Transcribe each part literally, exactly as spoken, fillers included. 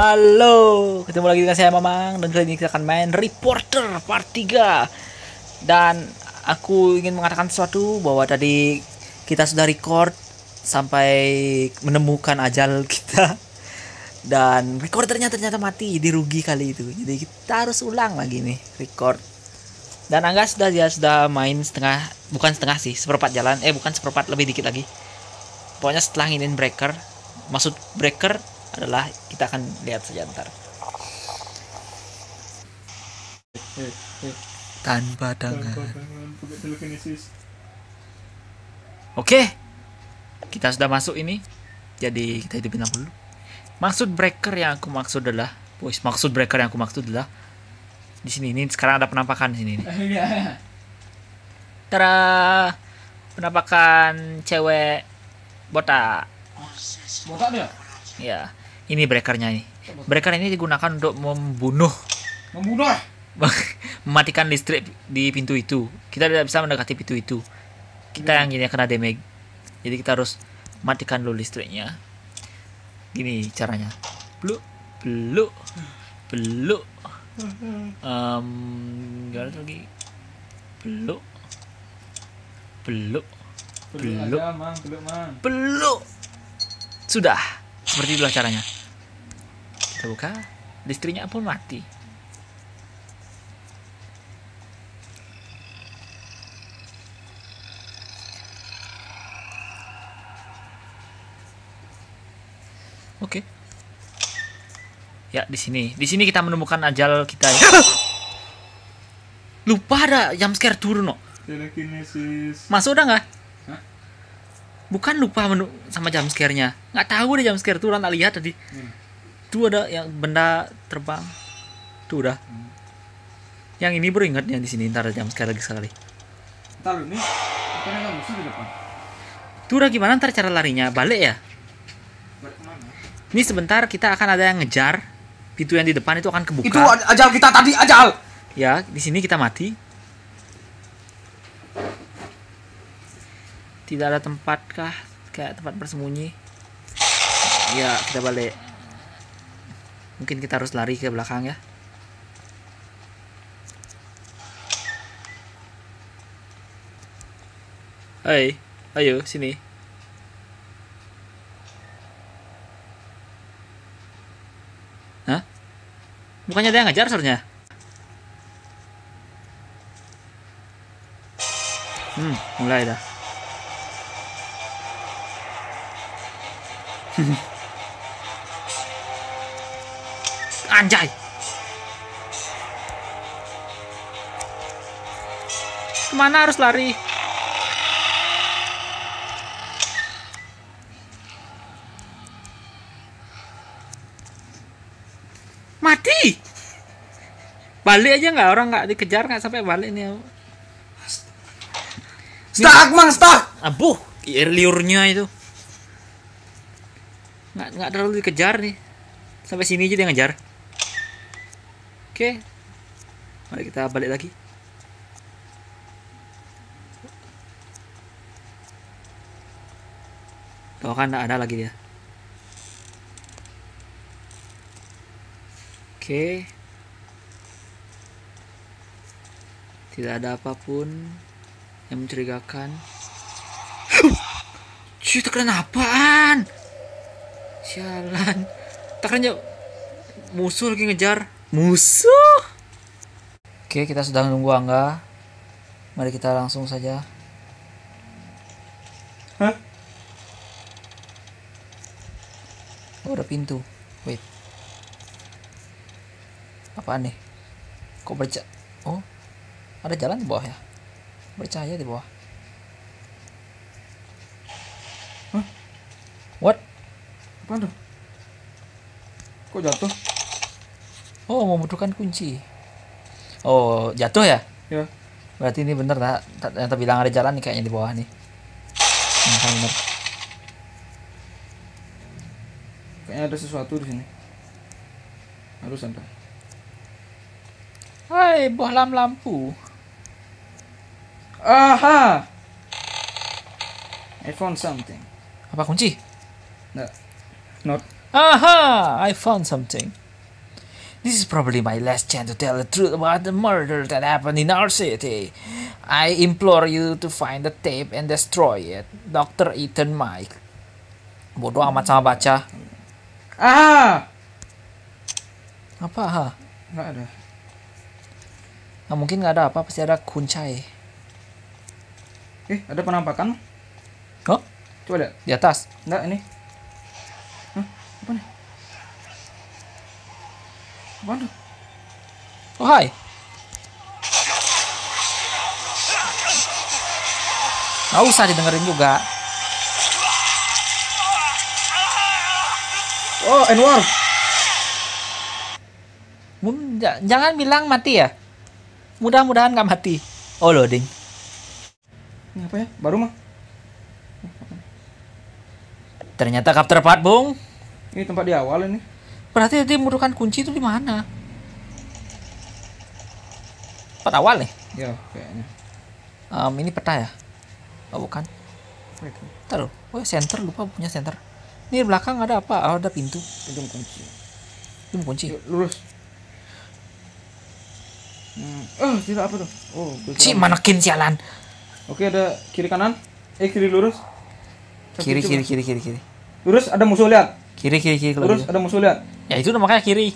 Halo, ketemu lagi dengan saya Mamang dan kali ini kita akan main Reporter Part tiga. Dan aku ingin mengatakan sesuatu bahwa tadi kita sudah record sampai menemukan ajal kita. Dan recordernya ternyata mati, jadi rugi kali itu. Jadi kita harus ulang lagi nih record. Dan Angga sudah dia sudah main setengah, bukan setengah sih, seperempat jalan. Eh bukan seperempat, lebih dikit lagi. Pokoknya setelah nginin breaker, maksud breaker adalah kita akan lihat saja ntar. Tanpa tangan. Oke, kita sudah masuk ini. Jadi kita hidupin lampu dulu. Maksud breaker yang aku maksud adalah, boys, maksud breaker yang aku maksud adalah di sini. Ini sekarang ada penampakan di sini. Tara, penampakan cewek botak. Botak dia? Ya. Ini breakernya nih. Breaker ini digunakan untuk membunuh, Membunuh. mematikan listrik di pintu itu. Kita tidak bisa mendekati pintu itu. Kita yang gini kena damage. Jadi kita harus matikan dulu listriknya. Gini caranya. Peluk, peluk, peluk. Um, gimana lagi? Peluk, peluk, peluk, peluk. Sudah. Seperti itulah caranya. Kita buka, listriknya pun mati. Oke. Ya, di sini. Di sini kita menemukan ajal kita. Ya. Lupa ada jump scare turun, no. Telekinesis. Masuk udah nggak? Hah? Bukan lupa menu sama jump scare-nya. Nggak tahu deh jump scare turun, tak lihat tadi. Hmm. Tuh ada yang benda terbang. Tuh udah. Hmm. Yang ini baru ingat yang di sini, ntar ada jump scare lagi sekali. Ntar lu nih, bukan ada musuh di depan. Tuh udah gimana ntar cara larinya? Balik ya? Balik kemana? Ini sebentar kita akan ada yang ngejar. Pintu yang di depan itu akan kebuka. Itu ajal kita tadi, ajal. Ya, di sini kita mati. Tidak ada tempat kah? Kayak tempat bersembunyi. Ya, kita balik. Mungkin kita harus lari ke belakang ya. Hai, ayo sini. Hah? Bukannya ada yang ngejar seharusnya? Hmm, mulai dah. Anjay. Kemana harus lari? Mati. Balik aja nggak, orang nggak dikejar nggak sampai balik nih. Stuck, mang, stuck. Abuh, liurnya itu. Nggak nggak terlalu dikejar nih. Sampai sini aja dia ngejar. Oke. Mari kita balik lagi. Tuh kan nggak ada lagi dia. Oke. Tidak ada apapun yang mencurigakan. Cuy, tekanan apaan? Sialan. Tekannya musuh lagi ngejar. Musuh. Oke, kita sedang nunggu Angga. Mari kita langsung saja. Hah? Oh, ada pintu. Wait. Apaan nih? Kok berca... Oh, ada jalan di bawah ya? Bercahaya di bawah. Hah? What? Apaan tuh? Kok jatuh? Oh, membutuhkan kunci. Oh, jatuh ya? Ya. Berarti ini bener tak? Ternyata bilang ada jalan nih kayaknya di bawah nih. Hmm, kan bener. Kayaknya ada sesuatu di sini. Harus ada. Hai, bohlam lampu. Aha! I found something. Apa kunci? Nah, not Aha! I found something. This is probably my last chance to tell the truth about the murder that happened in our city. I implore you to find the tape and destroy it. Doctor Ethan Mike. Bodoh amat sama baca. Ah, Apa? Ha? nggak ada. Nggak mungkin nggak ada apa. Pasti ada kuncai. Eh, ada penampakan. Oh? Coba lihat. Di atas. Nggak ini. Hah? Apa nih? Apaan tuh? Oh hai. Nggak usah didengerin juga. Oh, Anwar. Mun- j- Jangan bilang mati ya. Mudah-mudahan nggak mati. Oh loading. Ini apa ya? Baru mah. Ternyata kapter tepat, Bung. Ini tempat di awal ini. Berarti dia membutuhkan kunci itu di mana? Tempat awal nih. Ya, kayaknya. Em, ini peta ya? Oh bukan. Apa itu? Taruh. Oh center, lupa punya center. Ini di belakang ada apa? Oh, ada pintu. Itu kunci. Ini kunci. Yuk, lurus. Hmm. Oh, tidak apa tuh? Oh, gue Si kira- manekin sialan. Oke, ada kiri kanan. Eh, kiri lurus. Satu, Kiri coba. kiri kiri kiri kiri. Lurus ada musuh lihat. Kiri kiri kiri kalau Lurus gitu. ada musuh lihat. Ya itu makanya kiri.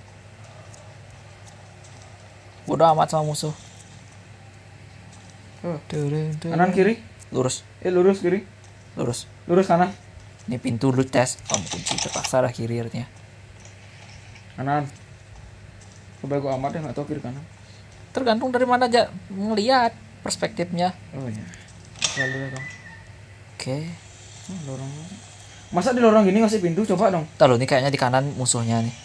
Bodoh amat sama musuh. Oh. Turun, turun. Kanan kiri. Lurus, Eh, lurus kiri. lurus. Lurus kanan. Ini pintu lu tes. Oh, kunci terpaksa dah kiri artinya. Kanan. Coba gue amat ya, nggak tahu kiri kanan. Tergantung dari mana aja ngelihat perspektifnya. Oh iya. Selalu ya, Bang. Oke. Oh, lorong. Masa di lorong gini ngasih pintu? Coba dong. Tahu nih kayaknya di kanan musuhnya nih.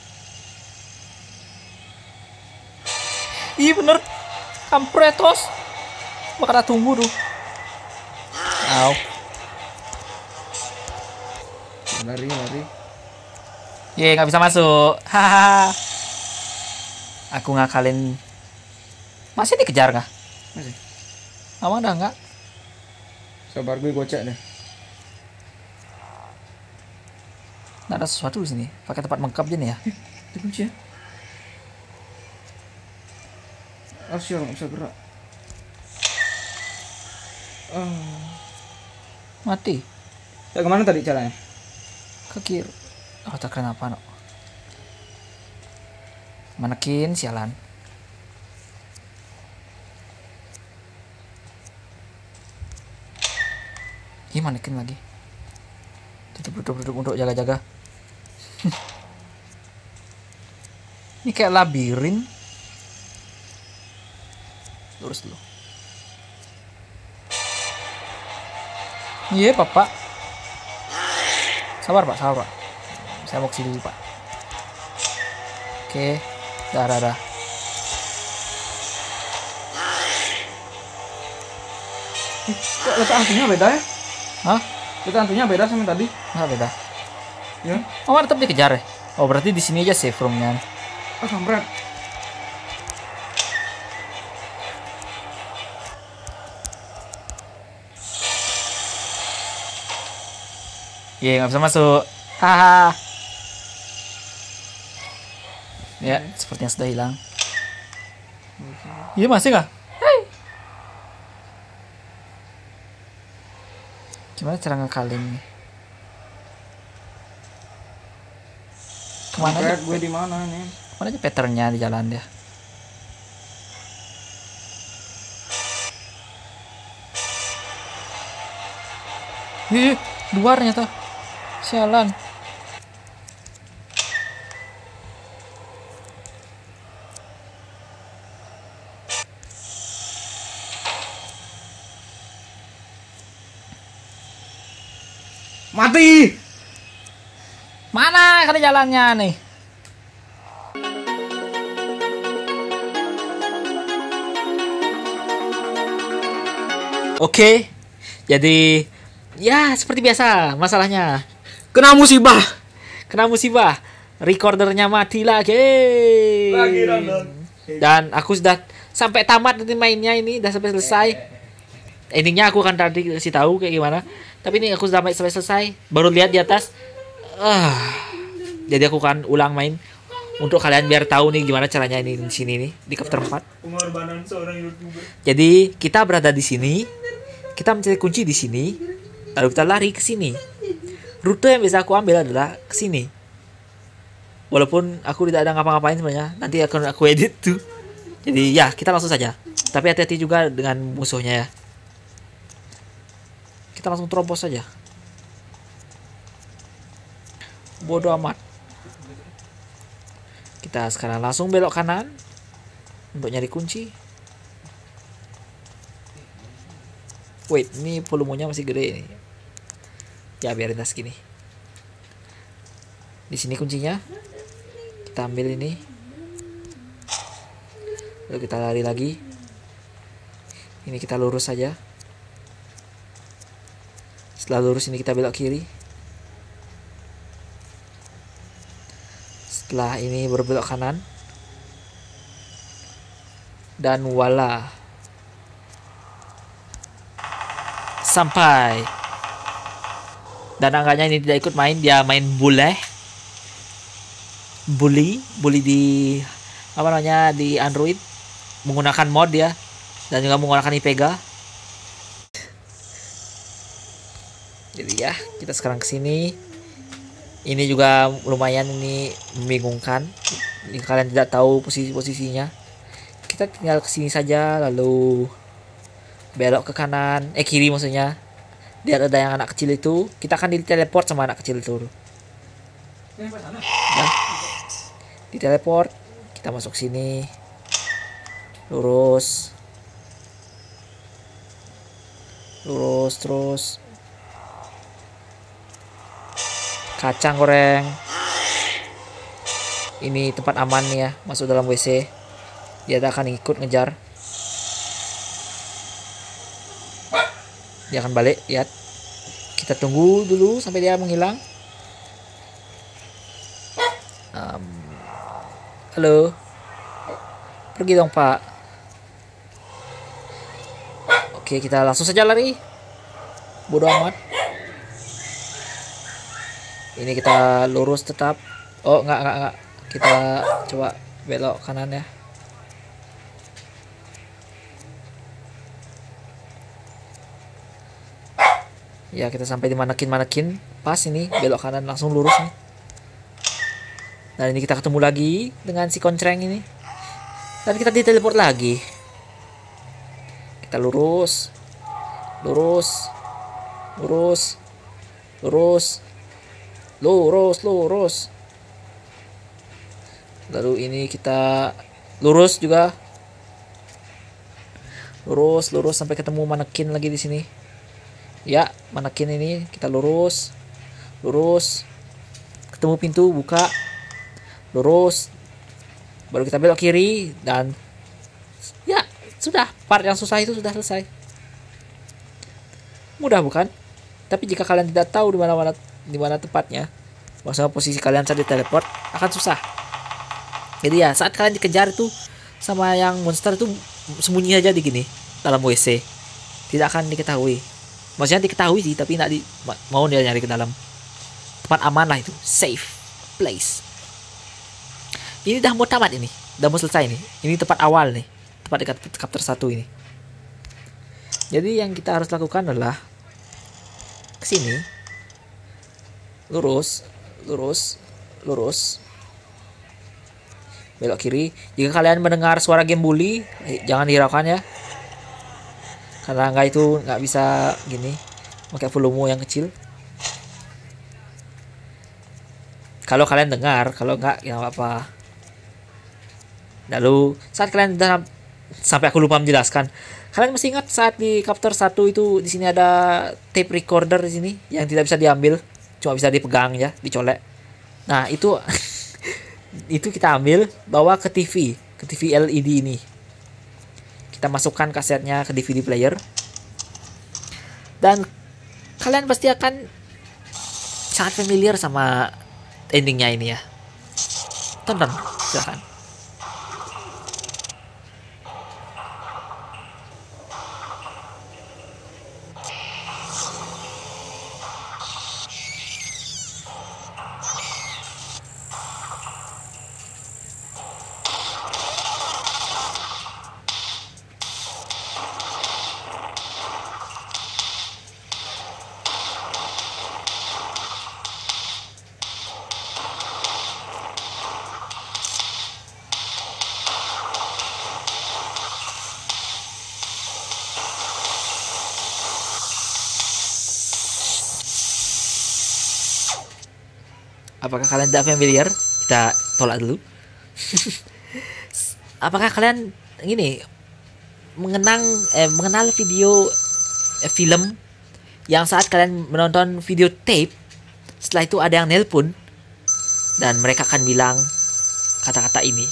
Ih bener. Kampretos. Bakal tunggu tuh. Au. Lari, lari. Ye nggak bisa masuk. Hahaha. Aku ngakalin. Masih dikejar nggak? Masih. Emang udah nggak? Sabar gue gocek deh. Nggak ada sesuatu di sini. Pakai tempat mengkap aja nih ya. Itu kunci ya. Asyik nggak bisa gerak. Oh. Mati. Ya kemana tadi caranya? Ke kiri. Oh tak kenapa no. Manekin sialan. Ih manekin lagi. Tutup tutup tutup untuk jaga-jaga. Ini kayak labirin. Lurus dulu. Iya Pak. Sabar Pak, sabar Pak. Saya mau kesini dulu Pak. Oke, dah dah dah. Ih, kok letak hantunya beda ya? Hah? Letak hantunya beda sama tadi. Nggak beda. Ya. Oh tetap dikejar ya? Oh berarti di sini aja save roomnya. Oh, kampret. Iya nggak bisa masuk. Haha. Ya, sepertinya sudah hilang. Iya masih nggak? Hai. Gimana cara ngakalin nih? Kemana aja? Kampret, gue di mana nih? Kemana aja patternnya di jalan dia? Ih, luar ternyata. Sialan. Mati. Mana kan jalannya nih? Oke. Jadi ya seperti biasa masalahnya. Kena musibah. Kena musibah. Recordernya mati lagi. Lagi random. Dan aku sudah sampai tamat nanti mainnya ini udah sampai selesai. Endingnya aku akan tadi kasih tahu kayak gimana. Tapi ini aku sudah sampai selesai. Baru lihat di atas Ah, jadi aku kan ulang main untuk kalian biar tahu nih gimana caranya ini di sini nih di chapter empat. Pengorbanan seorang YouTuber. Jadi kita berada di sini, kita mencari kunci di sini, lalu kita lari ke sini. Rute yang bisa aku ambil adalah ke sini. Walaupun aku tidak ada ngapa-ngapain sebenarnya, nanti akan aku edit tuh. Jadi ya kita langsung saja. Tapi hati-hati juga dengan musuhnya ya. Kita langsung terobos saja. Bodoh amat. Kita sekarang langsung belok kanan untuk nyari kunci. Wait, ini volumenya masih gede ini. Ya biarin tas gini. Di sini kuncinya. Kita ambil ini. Lalu kita lari lagi. Ini kita lurus saja. Setelah lurus ini kita belok kiri. Setelah ini berbelok kanan. Dan wala. Sampai. Dan angkanya ini tidak ikut main. Dia main bule. Bully. Bully di apa namanya di Android. Menggunakan mod ya. Dan juga menggunakan IPEGA. Jadi ya kita sekarang kesini. Ini juga lumayan ini membingungkan. Jika kalian tidak tahu posisi-posisinya, kita tinggal kesini saja lalu belok ke kanan, eh kiri maksudnya. Lihat ada yang anak kecil itu, kita akan diteleport sama anak kecil itu. Nah, diteleport, kita masuk sini, lurus, lurus terus. Kacang goreng. Ini tempat aman nih ya, masuk dalam W C. Dia akan ikut ngejar. Dia akan balik, lihat. Kita tunggu dulu sampai dia menghilang. Um, halo. Pergi dong, Pak. Oke, kita langsung saja lari. Bodoh amat. Ini kita lurus tetap. Oh, enggak, enggak, enggak. Kita coba belok kanan ya. Ya, kita sampai di manekin-manekin. Pas ini, belok kanan langsung lurus nih. Dan ini kita ketemu lagi dengan si koncreng ini. Dan kita diteleport lagi. Kita lurus. Lurus. Lurus. Lurus. Lurus, lurus. Lalu ini kita lurus juga. Lurus, lurus sampai ketemu manekin lagi di sini. Ya, manekin ini kita lurus. Lurus. Ketemu pintu, buka. Lurus. Baru kita belok kiri dan ya, sudah. Part yang susah itu sudah selesai. Mudah bukan? Tapi jika kalian tidak tahu di mana-mana di mana tepatnya, maksudnya posisi kalian saat diteleport akan susah. Jadi ya saat kalian dikejar itu sama yang monster itu sembunyi aja di gini dalam W C, tidak akan diketahui. Maksudnya diketahui sih tapi tidak di mau dia nyari ke dalam tempat aman lah, itu safe place. Ini dah mau tamat ini, dah mau selesai nih. Ini tempat awal nih, tempat dekat chapter satu ini. Jadi yang kita harus lakukan adalah kesini. Lurus, lurus, lurus. Belok kiri. Jika kalian mendengar suara game bully, jangan dihiraukan ya. Karena enggak itu nggak bisa gini, pakai volume yang kecil. Kalau kalian dengar, kalau enggak ya apa-apa. Lalu saat kalian dalam, sampai aku lupa menjelaskan. Kalian mesti ingat saat di chapter satu itu di sini ada tape recorder di sini yang tidak bisa diambil. Cuma bisa dipegang ya, dicolek. Nah itu itu kita ambil, bawa ke T V, ke T V L E D ini. Kita masukkan kasetnya ke D V D player. Dan kalian pasti akan sangat familiar sama endingnya ini ya. Tonton, silakan. Apakah kalian tidak familiar? Kita tolak dulu. Apakah kalian ini mengenang eh, mengenal video eh, film yang saat kalian menonton video tape, setelah itu ada yang nelpon dan mereka akan bilang kata-kata ini.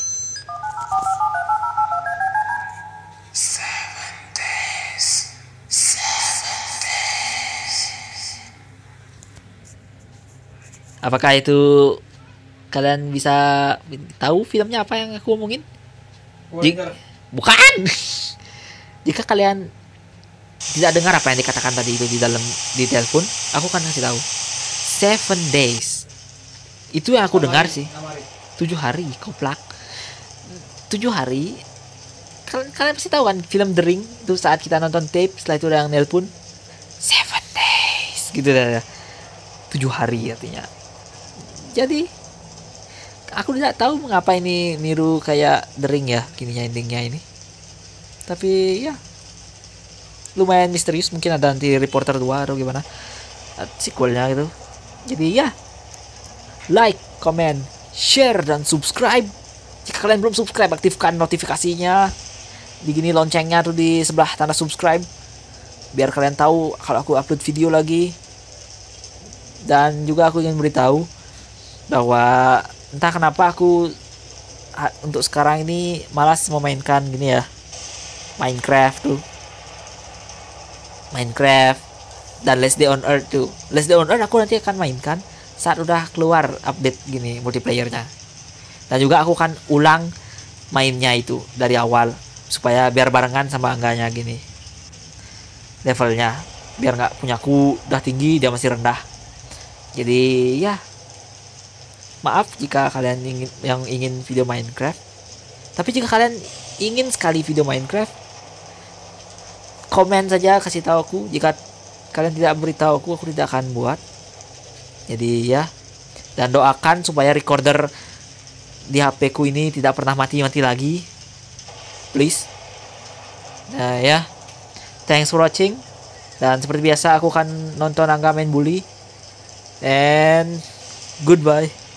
Apakah itu kalian bisa tahu filmnya apa yang aku omongin? Wonder. Bukan. Jika kalian tidak dengar apa yang dikatakan tadi itu di dalam di telepon, aku kan kasih tahu. Seven days. Itu yang aku dengar sih. Tujuh hari, koplak. Tujuh hari. Kalian, kalian pasti tahu kan film The Ring itu saat kita nonton tape, setelah itu ada yang nelpon. Seven days. Gitu dah. Tujuh hari artinya. Jadi aku tidak tahu mengapa ini niru kayak The Ring ya, gininya endingnya ini. Tapi ya lumayan misterius, mungkin ada nanti Reporter dua atau gimana sequelnya gitu. Jadi ya, like, comment, share, dan subscribe. Jika kalian belum subscribe, aktifkan notifikasinya di gini loncengnya tuh di sebelah tanda subscribe, biar kalian tahu kalau aku upload video lagi. Dan juga aku ingin beritahu bahwa entah kenapa aku ha, untuk sekarang ini malas memainkan gini ya, Minecraft tuh, Minecraft dan Last Day on Earth tuh. Last Day on Earth aku nanti akan mainkan saat udah keluar update gini multiplayernya. Dan juga aku akan ulang mainnya itu dari awal supaya biar barengan sama enggaknya gini levelnya, biar nggak punyaku udah tinggi dia masih rendah. Jadi ya, maaf jika kalian ingin yang ingin video Minecraft. Tapi jika kalian ingin sekali video Minecraft, komen saja, kasih tahu aku. Jika kalian tidak beritahu aku, aku tidak akan buat. Jadi ya, dan doakan supaya recorder di H P ku ini tidak pernah mati-mati lagi, please. Nah ya, thanks for watching. Dan seperti biasa aku akan nonton Angga main bully. And goodbye.